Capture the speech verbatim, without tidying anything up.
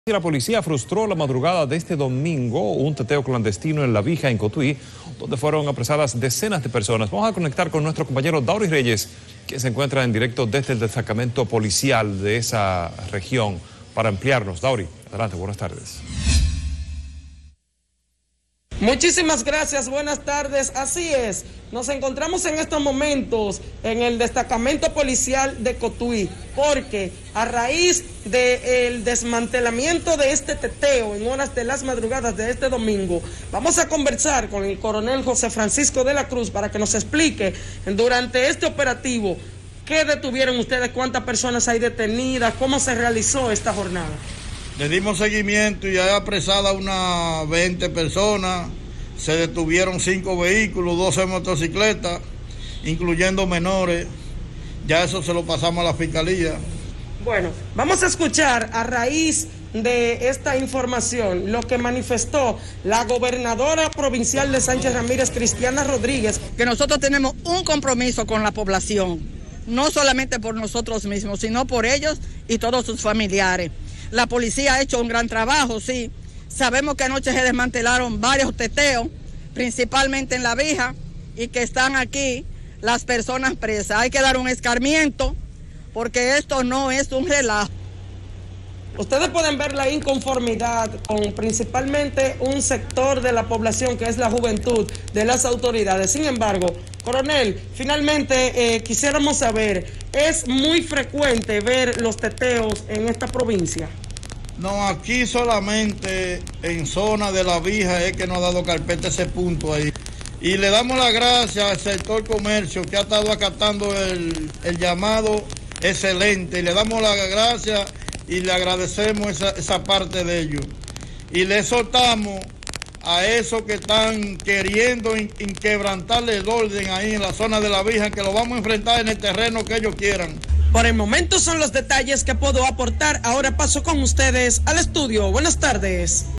La policía frustró la madrugada de este domingo un teteo clandestino en La Vija, en Cotuí, donde fueron apresadas decenas de personas. Vamos a conectar con nuestro compañero Daury Reyes, que se encuentra en directo desde el destacamento policial de esa región, para ampliarnos. Daury, adelante, buenas tardes. Muchísimas gracias, buenas tardes. Así es, nos encontramos en estos momentos en el destacamento policial de Cotuí, porque a raíz del desmantelamiento de este teteo en horas de las madrugadas de este domingo, vamos a conversar con el coronel José Francisco de la Cruz para que nos explique durante este operativo qué detuvieron ustedes, cuántas personas hay detenidas, cómo se realizó esta jornada. Le dimos seguimiento y hay apresada unas veinte personas, se detuvieron cinco vehículos, doce motocicletas, incluyendo menores. Ya eso se lo pasamos a la fiscalía. Bueno, vamos a escuchar a raíz de esta información lo que manifestó la gobernadora provincial de Sánchez Ramírez, Cristiana Rodríguez. Que nosotros tenemos un compromiso con la población, no solamente por nosotros mismos, sino por ellos y todos sus familiares. La policía ha hecho un gran trabajo, sí. Sabemos que anoche se desmantelaron varios teteos, principalmente en La Vija, y que están aquí las personas presas. Hay que dar un escarmiento, porque esto no es un relajo. Ustedes pueden ver la inconformidad con principalmente un sector de la población, que es la juventud, de las autoridades. Sin embargo, coronel, finalmente eh, quisiéramos saber, ¿es muy frecuente ver los teteos en esta provincia? No, aquí solamente en zona de La Vija es que nos ha dado carpeta ese punto ahí. Y le damos las gracias al sector comercio que ha estado acatando el, el llamado excelente. Y le damos las gracias y le agradecemos esa, esa parte de ellos. Y le exhortamos a esos que están queriendo in, inquebrantarle el orden ahí en la zona de La Vija, que lo vamos a enfrentar en el terreno que ellos quieran. Por el momento son los detalles que puedo aportar. Ahora paso con ustedes al estudio. Buenas tardes.